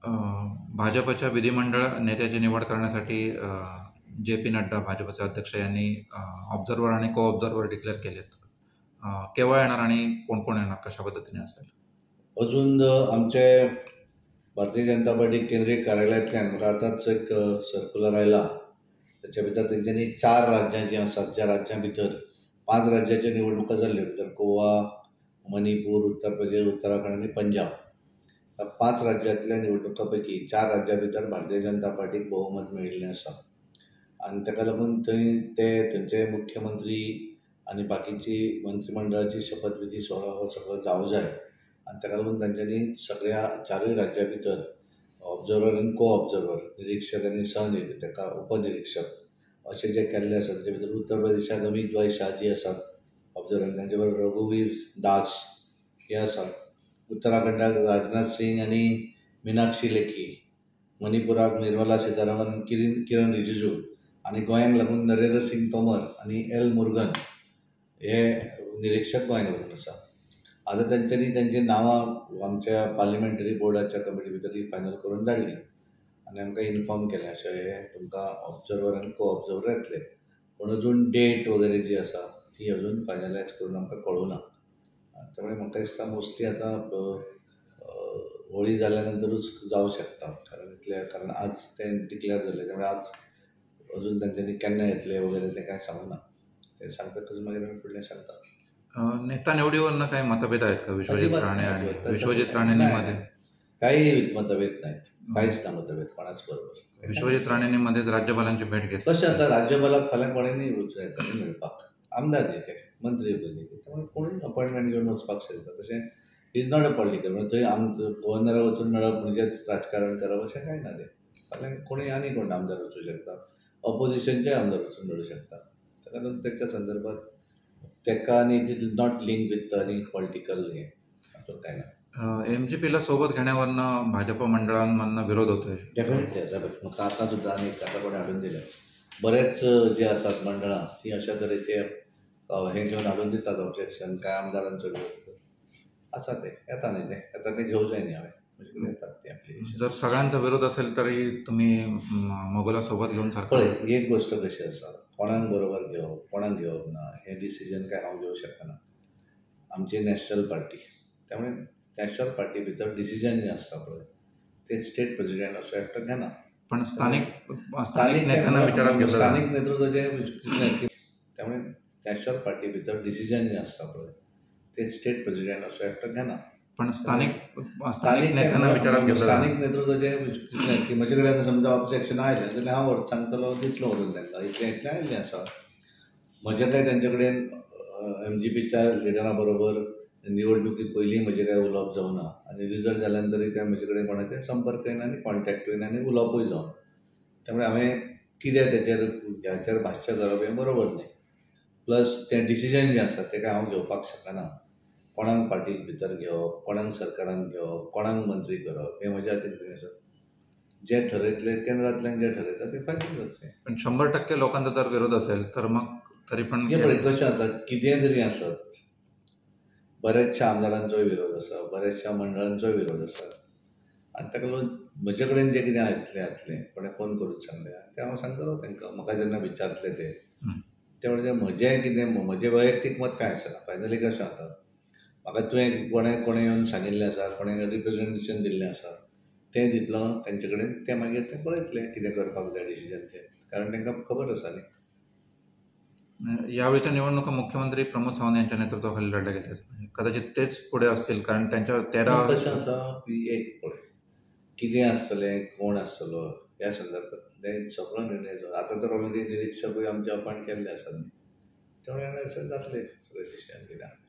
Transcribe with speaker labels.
Speaker 1: अ, भाजपच्या विधिमंडळ नेत्याची निवड करण्यासाठी जे पी नड्डा भाजपचे अध्यक्ष यांनी ऑब्झर्व्हर आणि को ऑब्झर्व्हर डिक्लेअर केलेत. केव्हा येणार आणि कोण कोण येणार, कशा पद्धतीने असेल?
Speaker 2: अजून आमचे भारतीय जनता पार्टी केंद्रीय कार्यालयातल्यान म्हाका आतांच एक सर्क्युलर आयला. त्याच्या भितर तेंच्यांनी 4 राज्यां जीं आसात, ज्या राज्यां भितर 5 राज्याच्यो निवडणुका जाल्ल्यो, भितर गोवा, मणिपूर, उत्तर प्रदेश, उत्तराखंड आनी पंजाब. ह्या 5 राज्यांतल्या निवडणुका पैकी 4 राज्यां भितर भारतीय जनता पार्टीक बहुमत मेळिल्लें आसा आनी ताका लागून थंयचे मुख्यमंत्री आनी बाकीची मंत्रिमंडळाची शपथविधी सोहळा हो सगळो जावं जाय आनी ताका लागून तांच्यांनी सगळ्या 4 राज्यां भितर ऑब्झर्वर आनी को ऑब्झर्वर, निरीक्षक आनी ताका उपनिरीक्षक अशें जे केल्ले आसात. ताचे भितर उत्तर प्रदेशाक अमित भाई शाह जी आसात ऑब्झर्वर, तांचे बरोबर रघुवीर दास हे आसात. उत्तराखंडाक राजनाथ सिंग आनी मिनाक्षी लेखी, मणिपुराक निर्मला सीतारामन, किरण रिजिजू आनी गोंयांक लागून नरेंद्र सिंग तोमर आनी एल मुरुगन हे निरीक्षक गोंयांक लागून आसा. आतां तेंच्यांनी तेंची नांवां आमच्या पार्लिमेंटरी बोर्डाच्या कमिटी भितर फायनल करून धाडली आनी आमकां इन्फॉर्म केलें अशें हे तुमकां ऑब्झर्वर आनी को ऑब्झर्वर येतले. पूण अजून डेट वगैरे जी आसा ती अजून फायनलायज करून आमकां कळूना. त्यामुळे म्हाका दिसता मोस्टली आतां होळी जाल्या नंतरूच जावं शकता, कारण आज तें डिक्लेअर जालें. त्यामुळे आज अजून तांच्यांनी केन्ना येतले वगैरे ते कांय सांगूना. ते सांगतकच मागीर आमी फुडलें सांगता.
Speaker 1: नेता निवडीवरनं काही मतभेद आहेत का विश्वजित राणे आणि विश्वजित
Speaker 2: राणेंनी
Speaker 1: राणेंमध्ये?
Speaker 2: काही मतभेद नाहीत, काहीच ना मतभेद कोणाच बरोबर.
Speaker 1: विश्वजित राणेंनी मध्येच राज्यपालांची भेट घेतली.
Speaker 2: कशें आतां राज्यपालाक फाल्यां कोणेंय वचूं येता न्ही मेळपाक, आमदार न्ही ते, मंत्री पयली, त्यामुळे कोणूय अपॉयंटमेंट घेवन वचपाक शकता. तशें इज नॉट अ पॉलिटिकल, म्हणजे थंय गव्हर्नराक वचून मेळप म्हणजेच राजकारण करप अशें कांय ना. ते फाल्यां कोणूय आनी कोण आमदार वचूं शकता, ऑपोजिशनचे आमदार वचून मेळूं शकता. ताका लागून तेच्या संदर्भात तेका आनी it is not link with आनी पॉलिटिकल हें हातूंत कांय ना.
Speaker 1: MGPला सोबत घेण्यावरनं भाजप मंडळांमधनं विरोध होतोय.
Speaker 2: डेफिनेटली आसा. म्हाका आतां सुद्दां आनी ताका कोणें हाडून दिलें. बरेच जे आसात मंडळां ती अशा तरेचे हें घेवन हाडून दितात ऑब्जेक्शन, काय आमदारांचो विरोध आसा. ते येता न्ही, ते घेवं जाय न्ही. हांवें म्हजे कडेन येतात ते एप्लिकेशन.
Speaker 1: जर सगळ्यांचा विरोध असेल तरी तुम्ही मोगला सोबत घेऊन सारखं?
Speaker 2: पळय, एक गोश्ट कशी आसा, कोणाक बरोबर घेवप कोणाक घेवप ना हें डिसिजन काय हांव घेवंक शकना. आमची नॅशनल पार्टी, त्यामुळे नॅशनल पार्टी भितर डिसिजन जें आसता पळय ते स्टेट प्रेसिडेंट असो एकटो घेना.
Speaker 1: पण स्थानिक नेत्यांना विचारात घेतलं.
Speaker 2: स्थानिक नेतृत्वाचे त्यामुळे नॅशनल पार्टी भितर डिसिजन जें आसता पळय ते स्टेट प्रेसिडेंट असो एकटो घेना.
Speaker 1: पण स्थानिक नेत्यांना विचारात घेतलं.
Speaker 2: स्थानिक नेतृत्वाचे म्हजे कडेन समजा ऑब्जेक्शन आयलें जाल्यार हांव सांगतलो, दितलो व्हरून तांकां. इतलें आयिल्लें आसा. म्हजें काय तेंचे कडेन MGPच्या लिडरा बरोबर निवडणुकी पयलीं म्हजें काय उलोवप जावना आनी रिजल्ट जाल्या नंतरूय काय म्हजे कडेन कोणाचें संपर्क येना आनी कॉन्टॅक्टूय येना आनी उलोवपूय जावना. त्यामुळे हांवें कितें ह्याचेर भाश्य करप हें बरोबर न्ही. प्लस तें डिसिजन जें आसा तें काय हांव घेवपाक शकना. कोणाक पार्टी भितर घेवप, कोणाक सरकारान घेवप, कोणाक मंत्री करप हें म्हज्या हातीन कितें आसा. जें ठरयतलें, केंद्रांतल्यान जें ठरयता तें फायनल जातलें.
Speaker 1: पण 100% लोकांचा जर विरोध असेल तर मग तरी पण
Speaker 2: कशें आसा, कितेंय जरी आसत, बऱ्याचशा आमदारांचोय विरोध आसा, बऱ्याचशा मंडळांचोय विरोध आसा आनी ताका लागून म्हजे कडेन जें कितें जातलें कोणें फोन करून सांगलें तें हांव सांगतलो तांकां. म्हाका जेन्ना विचारतले ते म्हणजे म्हजें कितें, म्हजें वैयक्तीक मत कांय आसना. फायनली कशें जाता, म्हाका तुवें कोणें येवन सांगिल्लें आसा, कोणें रिप्रेजेंटेशन दिल्लें आसा तें दितलो तेंचे कडेन. ते मागीर ते पळयतले कितें करपाक जाय डिसिजन तें, कारण तांकां खबर आसा न्ही.
Speaker 1: यावेळीच्या निवडणुका मुख्यमंत्री प्रमोद सावंत यांच्या नेतृत्वाखाली लढल्या गेल्या. कदाचित तेच पुढे असतील, कारण त्यांच्या 13.
Speaker 2: कशें आसा, एक पळय कितें आसतलें, कोण आसतलो ह्या संदर्भांतले सगळो निर्णय जो आतां तर ऑलरेडी निरीक्षकूय आमचे अपॉयंट केल्ले आसात न्ही. त्यामुळे जातलें सगळें डिसिजन कितें